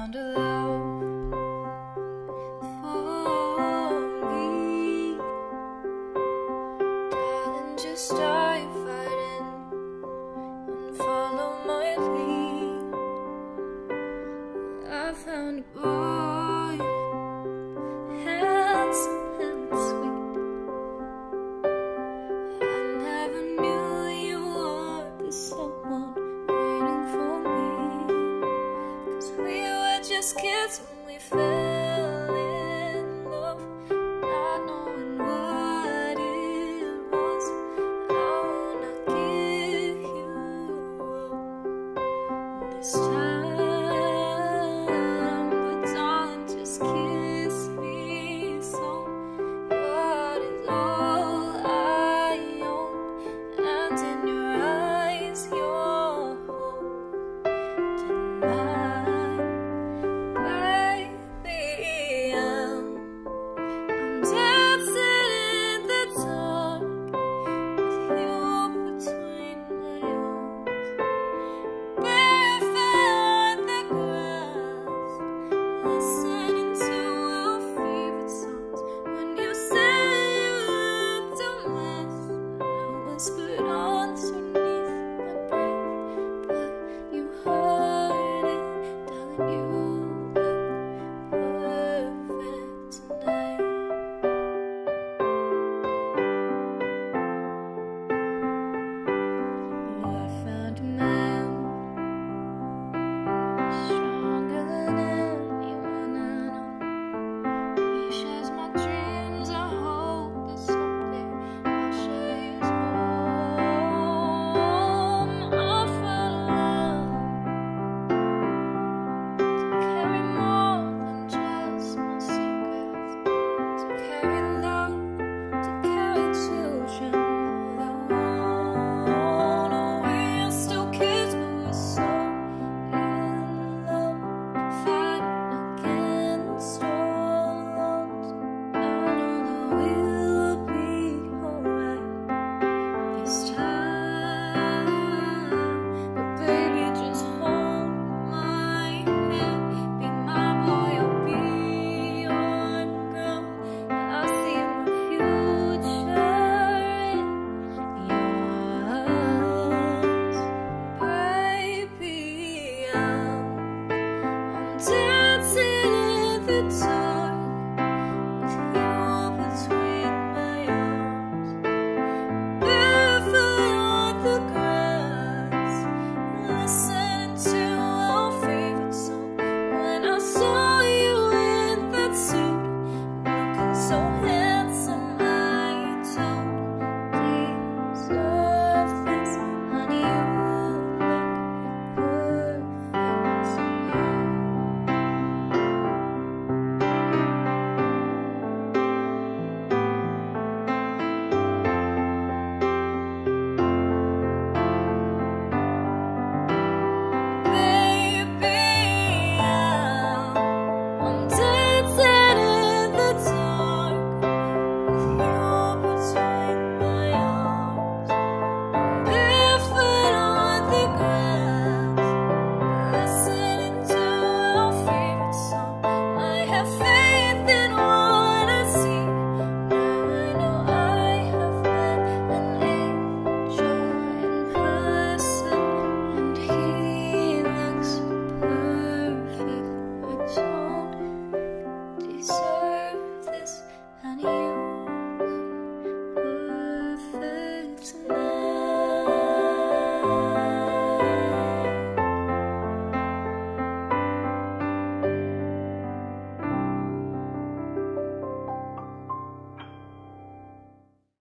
found a love for me. Darling, just dive right in and follow my lead. I found a boy, handsome and sweet. I never knew you would be someone waiting for me. 'Cause we were just kids when we fell in love, not knowing what it was. I will not give you up this time, but darling, just kiss me so. What is all I own, and in your eyes you're holding mine. Baby, I'm dancing in the dark with you between my arms, barefoot on the grass, listening to our favorite songs. When you said you looked a mess, I whispered underneath my breath, but you heard it, darling. You look perfect tonight. Oh, I found a man stronger than anyone I know. He shares my dreams. I hope that someday I'll share his home. I found love to carry more than just my secrets, to carry love, to carry children alone. Oh, we're still kids, but we're so in love, fighting against all odds. I know that we'll be alright this time. But baby, just hold my hand, be my boy, I'll be your girl. I see my future in your eyes, baby. I'm dancing in the dark with you between my arms, barefoot on the grass, listening to our favorite song. When I saw you in that suit, looking so handsome, I don't deserve this, honey. You look perfect tonight. Baby, I'm dancing in the dark with you between my arms, barefoot on the grass, listening to our favorite song. I have faith in what I see. Now I know I have met an angel in person, and he looks perfect. I don't deserve this, honey. You look perfect tonight.